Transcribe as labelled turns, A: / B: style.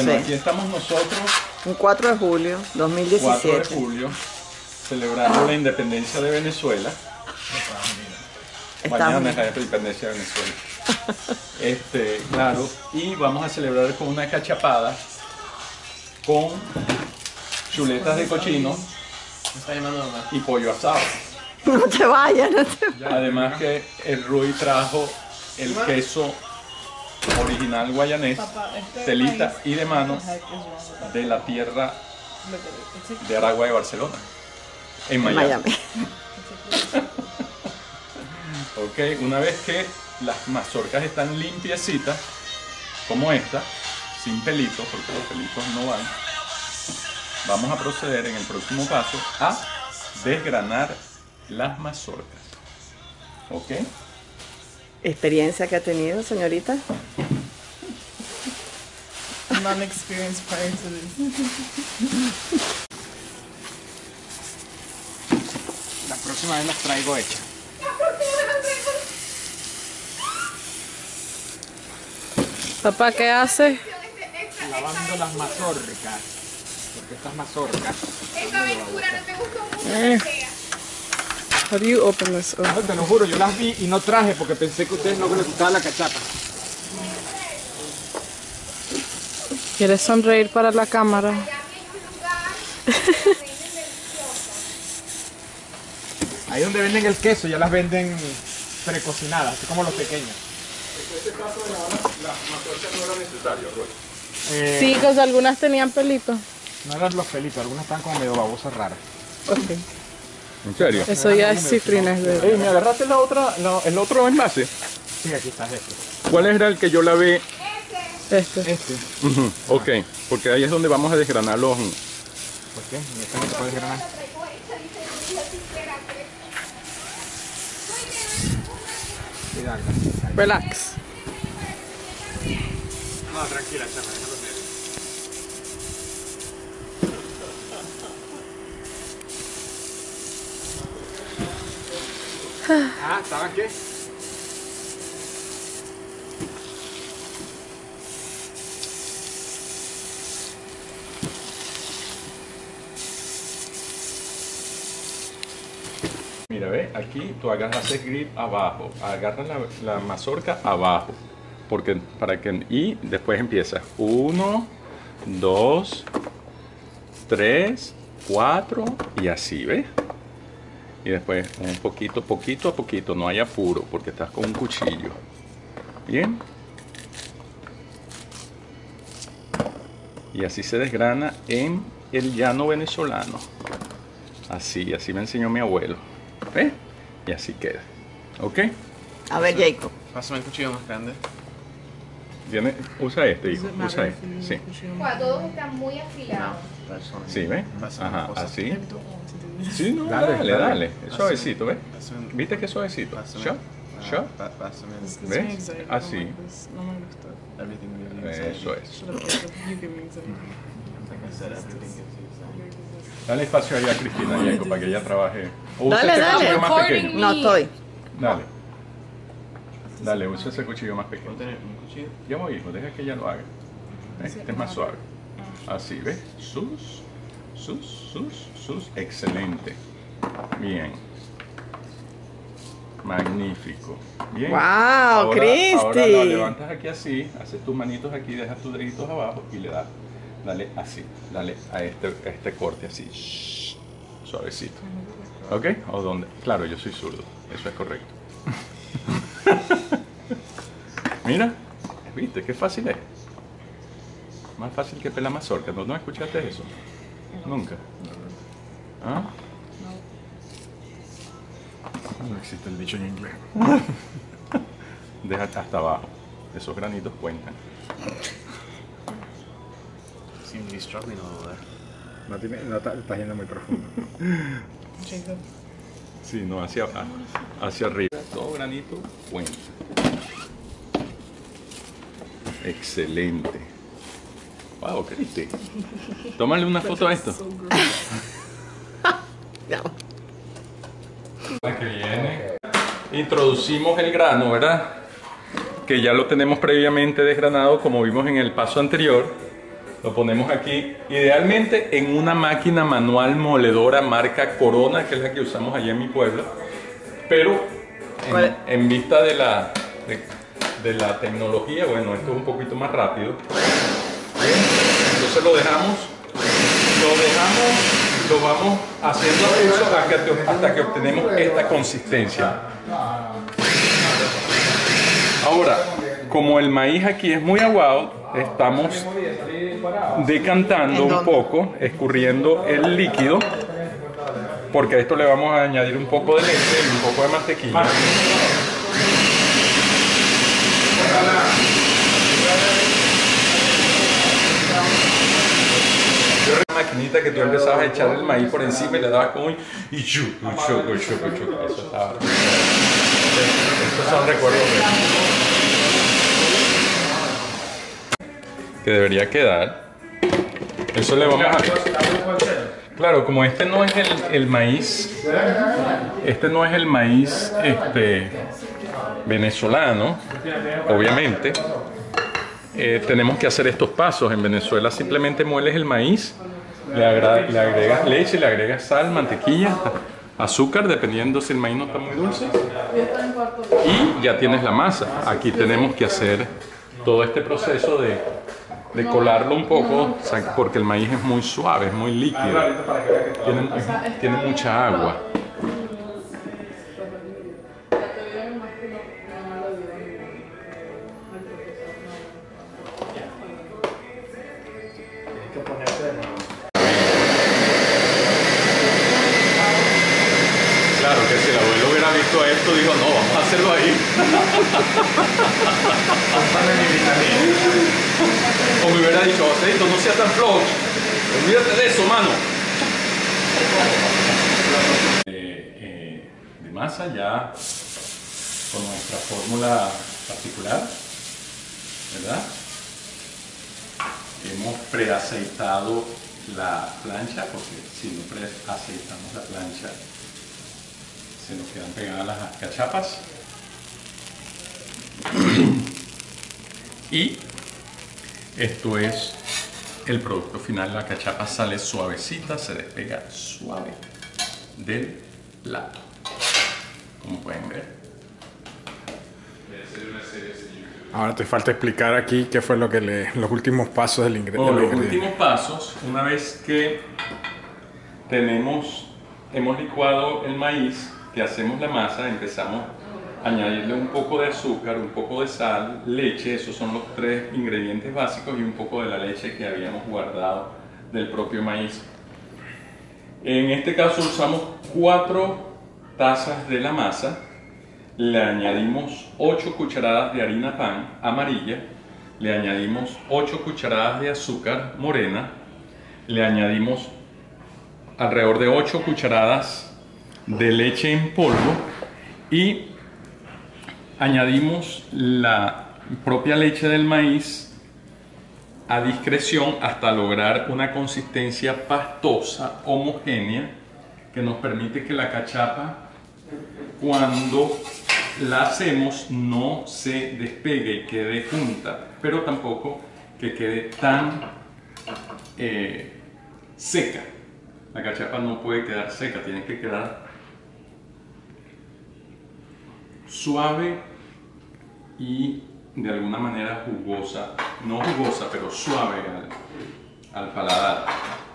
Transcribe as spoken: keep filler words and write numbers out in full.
A: Bueno, aquí estamos nosotros.
B: Un cuatro de julio, dos mil diecisiete.
A: cuatro de julio, celebrando la independencia de Venezuela. Mañana es la independencia de Venezuela. Este, claro, y vamos a celebrar con una cachapada con chuletas de cochino y pollo asado.
B: No te vayas, no te vayas.
A: Además que el Rui trajo el queso original guayanés, telita y de mano de la tierra de Aragua de Barcelona, en Miami.
B: Miami.
A: Ok, una vez que las mazorcas están limpiecitas, como esta, sin pelitos, porque los pelitos no van, vamos a proceder en el próximo paso a desgranar las mazorcas. ¿Ok?
B: ¿Experiencia que ha tenido, señorita?
C: Non-experienced prior to this.
D: La próxima vez las traigo hechas.
C: Papá, ¿qué hace?
D: Lavando las mazorcas. Porque estas mazorcas.
E: Esta aventura no te gustó mucho.
C: Eh. How do you open this? Oh.
D: No, te lo juro, yo las vi y no traje porque pensé que a ustedes no les gustaba la cachapa.
C: ¿Quieres sonreír para la cámara?
D: Ahí donde venden el queso ya las venden precocinadas, así como los pequeños.
A: En este caso de ahora, las mazorcas no era necesario, Roy.
D: Eh,
C: Sí, que algunas tenían pelitos.
D: No eran los pelitos, algunas están como medio babosas raras.
C: Ok.
A: ¿En serio?
C: Eso ya es cifrines de...
A: Ey, ¿me agarraste la otra, la- el otro envase?
D: Sí, aquí está este.
A: ¿Cuál era el que yo lavé?
C: Este.
D: Este.
A: Uh-huh. Ok, porque ahí es donde vamos a desgranar los...
D: ¿Por qué? ¿Y este no se puede desgranar? Cuidado.
C: Relax.
D: No, tranquila, chama, déjalo ver. Ah, ¿estaban qué?
A: Mira, ve, aquí tú agarras el grip abajo, agarras la, la mazorca abajo, porque para que y después empiezas uno, dos, tres, cuatro y así, ¿ves? Y después un poquito, poquito a poquito, no hay apuro, porque estás con un cuchillo. Bien. Y así se desgrana en el llano venezolano. Así, así me enseñó mi abuelo. ¿Ves? Y así queda. ¿Ok?
B: A ver, Jacob.
D: Pásame el cuchillo más grande.
A: ¿Tiene? Usa este, hijo. Usa este. Sí.
E: Bueno, todos están muy afilados.
A: Sí, ¿ves?
D: Pásame
A: Ajá,
D: una cosa.
A: así. Sí, no,
D: Dale,
A: dale,
D: dale.
A: dale. Es
D: Pásame.
A: suavecito, ¿ves?
D: Pásame.
A: ¿Viste que suavecito?
D: Pásame.
A: ¿Shot? ¿Shot?
D: Pa- Pásame.
A: ¿Ves? Así.
C: No me gusta.
D: Everything you use.
A: Eso es.
C: Should have picked up. You give me anxiety.
D: Like I said, everything is used.
A: Dale espacio ahí a Cristina, Jacob, para que ella trabaje. O usa
B: Dale,
A: ese
B: dale.
A: cuchillo más
C: Recording.
A: pequeño.
B: No estoy.
A: Dale. Dale, usa ese cuchillo más pequeño.
D: ¿Puedo tener un cuchillo?
A: Ya voy, hijo, deja que ella lo haga. Este es más suave. Así, ¿ves? Sus, sus, sus, sus. Excelente. Bien. Magnífico. Bien.
B: Wow,
A: ahora,
B: Cristi.
A: Ahora lo levantas aquí así, haces tus manitos aquí, dejas tus deditos abajo y le das, dale así, dale a este, a este corte así, shh, suavecito. ¿Ok? ¿O dónde? Claro, yo soy zurdo, eso es correcto. Mira, ¿viste qué fácil es? Más fácil que pelar mazorca. ¿No, no escuchaste eso? Nunca. ¿Ah?
D: No existe el dicho en inglés.
A: Deja hasta abajo. Esos granitos cuentan.
D: Seem to be struggling a little there.
F: No, tiene, no está, está yendo muy profundo.
C: Jacob.
A: Sí, no, hacia, hacia arriba. Todo granito cuenta. Excelente. Wow, Cristi. Tómale una foto a esto.
B: Ya.
A: La que viene. Introducimos el grano, ¿verdad? Que ya lo tenemos previamente desgranado, como vimos en el paso anterior. Lo ponemos aquí, idealmente en una máquina manual moledora marca Corona, que es la que usamos allá en mi pueblo, pero en, en vista de la, de, de la tecnología, bueno, esto es un poquito más rápido. Bien, entonces lo dejamos, lo dejamos, lo vamos haciendo eso hasta que, hasta que obtenemos esta consistencia. Ahora, como el maíz aquí es muy aguado, estamos decantando un poco, escurriendo el líquido, porque a esto le vamos a añadir un poco de leche y un poco de mantequilla. Yo recuerdo una maquinita que tú empezabas a echar el maíz por encima y le dabas como un y chu, chu, chu, chu, chu. Eso estaba. Estos son recuerdos que debería quedar. Eso le vamos a... Claro, como este no es el, el maíz, este no es el maíz este, venezolano, obviamente, eh, tenemos que hacer estos pasos. En Venezuela simplemente mueles el maíz, le, agra le agregas leche, le agregas sal, mantequilla, azúcar, dependiendo si el maíz no está muy dulce, y ya tienes la masa. Aquí tenemos que hacer todo este proceso de, de colarlo un poco, porque el maíz es muy suave, es muy líquido, tiene, tiene mucha agua. Claro que si el abuelo hubiera visto esto, dijo, no, vamos a hacerlo ahí. O me hubiera dicho, Joséito, no sea tan flojo, olvídate de eso, mano. Eh, eh, de masa ya con nuestra fórmula particular, ¿verdad? Hemos preaceitado la plancha, porque si no preaceitamos la plancha se nos quedan pegadas las cachapas. Y esto es el producto final. La cachapa sale suavecita, se despega suave del plato, como pueden ver.
F: Ahora te falta explicar aquí qué fue lo que le, los últimos pasos del ingre
A: Oh,
F: del
A: los
F: ingrediente.
A: últimos pasos, una vez que tenemos, hemos licuado el maíz, que hacemos la masa, empezamos a añadirle un poco de azúcar, un poco de sal, leche. Esos son los tres ingredientes básicos, y un poco de la leche que habíamos guardado del propio maíz. En este caso usamos cuatro tazas de la masa, le añadimos ocho cucharadas de harina pan amarilla, le añadimos ocho cucharadas de azúcar morena, le añadimos alrededor de ocho cucharadas de leche en polvo y añadimos la propia leche del maíz a discreción hasta lograr una consistencia pastosa, homogénea, que nos permite que la cachapa, cuando la hacemos, no se despegue y quede junta, pero tampoco que quede tan eh, seca. La cachapa no puede quedar seca, tiene que quedar suave y de alguna manera jugosa, no jugosa, pero suave al, al paladar.